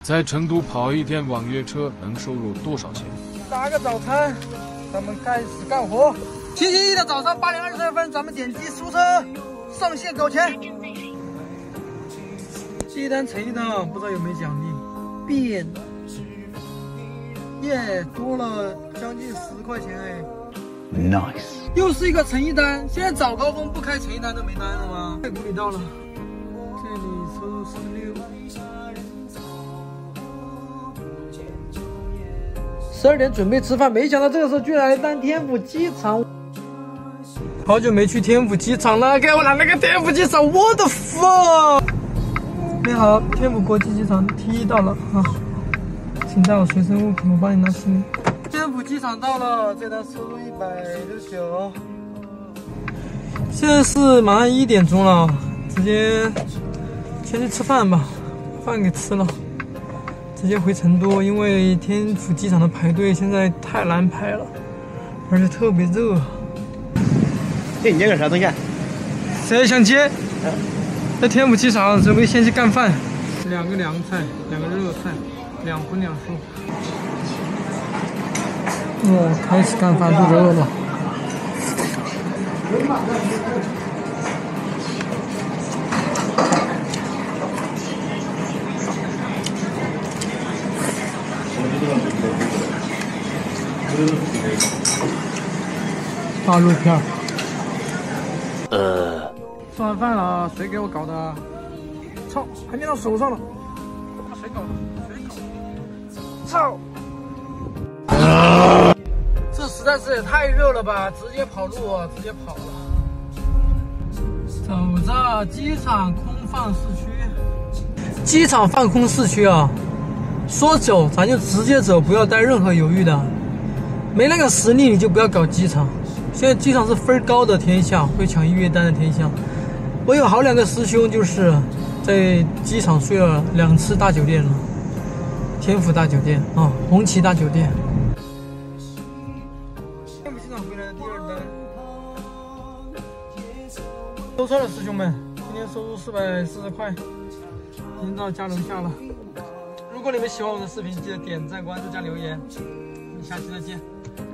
在成都跑一天网约车能收入多少钱？ 打个早餐，咱们开始干活。星期一的早上8点22分，咱们点击输车，上线搞钱。第一单成绩单，不知道有没有奖励？变，耶，多了将近10块钱哎。Nice， 又是一个成绩单。现在早高峰不开成绩单都没单了吗？太古里到了，这里收入46。12点准备吃饭，没想到这个时候居然来单天府机场。好久没去天府机场了，给我来了个天府机场，我的 fuck！ 你好，天府国际机场 T1到了啊，请带我随身物品，我帮你拿行李。天府机场到了，这单收入169。现在是马上1点钟了，直接先去吃饭吧，饭给吃了。直接回成都，因为天府机场的排队现在太难排了，而且特别热。 这你这个啥东西？ 谁想接？在天府机场准备先去干饭，2个凉菜，2个热菜，2荤2素。开始干饭，肚子饿了。大肉片。吃完饭了，谁给我搞的？操，还粘到手上了！谁搞的？谁搞的？操！这实在是也太热了吧！直接跑路，直接跑了。走着，机场空放市区。机场放空市区啊！说走咱就直接走，不要带任何犹豫的。没那个实力你就不要搞机场。现在机场是分高的天下，会抢预约单的天下。我有好2个师兄就是在机场睡了2次大酒店了，天府大酒店啊，红旗大酒店。天府机场回来的第2单，收车了，师兄们，今天收入440块，已经到家楼下了。如果你们喜欢我的视频，记得点赞、关注加留言，我们下期再见。